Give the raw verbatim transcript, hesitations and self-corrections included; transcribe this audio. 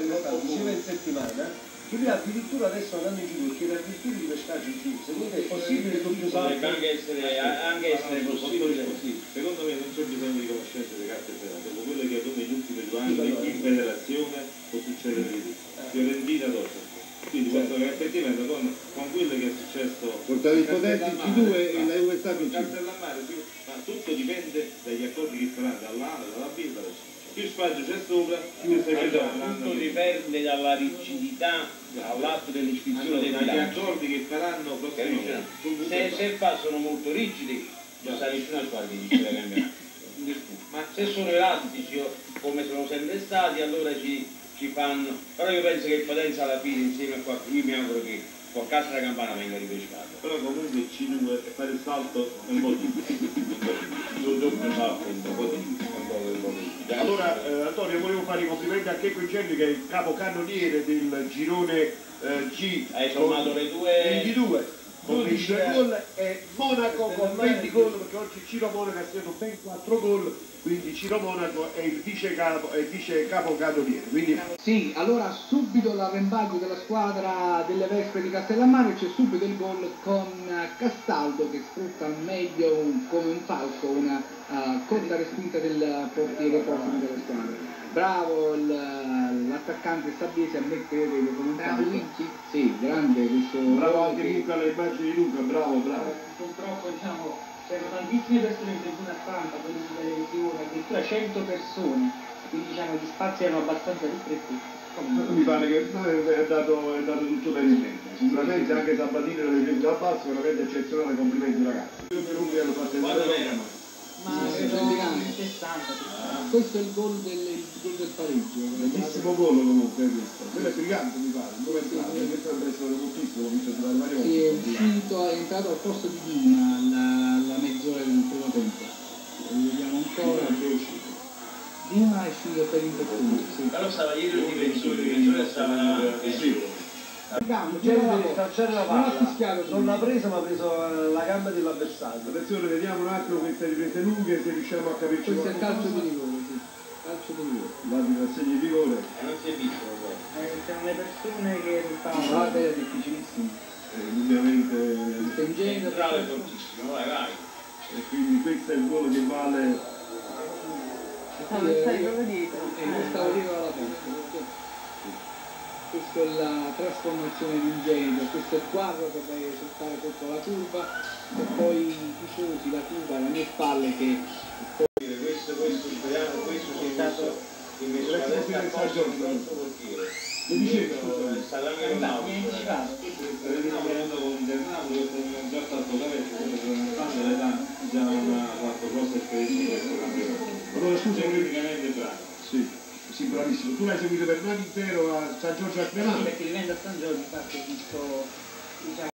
diceva in settimana, che lui addirittura adesso andando in giro chiede addirittura di pescaggio in giù. Secondo te è possibile il doppio salto? Potrebbe anche essere, anche essere possibile. Sì. Secondo me non c'è bisogno di conoscenze di carte federate, dopo quello che avvenuto negli ultimi due anni in federazione può succedere di tutto. Fiorentina dopo. Quindi questo è effettivamente con, con quello che è successo portare ipotesi G due e la Juve sta con Castellammare, sì, ma tutto dipende dagli accordi che faranno dall'A, dalla B e dalla C. Più spazio c'è sopra, più tutto dipende dalla rigidità all'atto dell'iscrizione dei bilanci. Gli accordi che faranno prossimamente. Se, se fa sono molto rigidi, non sa nessuna squadra che dice da cambiare. Ma se sono elastici come sono sempre stati, allora ci, ci fanno. Però io penso che il Potenza alla fine insieme a qualcuno, io mi auguro che con Castro la Campana venga ripescato. Però comunque C due fare il salto è un po' difficile. Il doppio salto è un po' difficile. Allora eh, Antonio, volevo fare i complimenti a Checco Incendio che è il capocannoniere del girone eh, G. Hai sommato le due ventidue con ventidue gol e Monaco con venti gol, perché oggi Ciro Monaco ha segnato ben quattro gol, quindi Ciro Monaco è il vice capo, è il vice capocannoniere. Quindi... Sì, allora subito l'arrembaggio della squadra delle Vespe di Castellammare, c'è subito il gol con Castaldo che sfrutta al meglio un, come un falco una uh, corta respinta del portiere Porto della squadra. Bravo l'attaccante Sabiesi a mettere con un falco. Sì, grande questo. Bravo anche Luca, le immagini di Luca, bravo, bravo. Purtroppo diciamo c'erano tantissime persone in tribuna stampa, quelli di televisione, addirittura cento persone, quindi diciamo gli spazi erano abbastanza ristretti. Mi pare che è andato, è andato tutto bene in mente. Sicuramente anche Sabatini era difeso da basso, veramente eccezionale, complimenti ragazzi. Io per Luca hanno fatto il ma sessanta. Questo è il gol del, il gol del pareggio. Bellissimo gol comunque questo. Quello è brillante mi pare, dove è entrato? Questo dovrebbe essere moltissimo, l'ho visto giocare varie volte. Sì, è uscito, è entrato al posto di Dima alla, alla mezz'ora del primo tempo. Lo vediamo ancora. Dima è uscito per infortunio. Sì. Però stava dietro il difensore, il difensore stava davanti. C'era la palla, non l'ha presa ma ha preso la gamba dell'avversario. Attenzione, vediamo un attimo queste riprese lunghe se riusciamo a capirci. Questo è il calcio di rigore, sì. Calcio di rigore. Guardi il segno di rigore. E non si è visto eh, c'erano le persone che stavano. Guarda, è difficilissimo. Eh, indubbiamente. Questo è ingenio. centrale fortissimo, vai vai. E quindi questo è il gol che vale. Stavo proprio dietro. Eh, stavo dietro alla porta. Questa è la trasformazione di Ingenio, questo è il quadro che deve saltare sotto la curva e poi i tifosi, la curva, alle mie spalle che... Questo, questo, speriamo, questo si è stato messo a destra apposta il nostro portiere. Lo dicevo, è stato anche un altro. Stiamo parlando con Del Napoli, che è già stato da vecchio, nonostante l'età già ha fatto grosse esperienze in questo campionato. allora scusa, Tecnicamente bravo. sì. Sì, bravissimo. Tu l'hai seguito per un anno intero a San Giorgio al Penale? Perché vivendo a San Giorgio infatti ho visto diciamo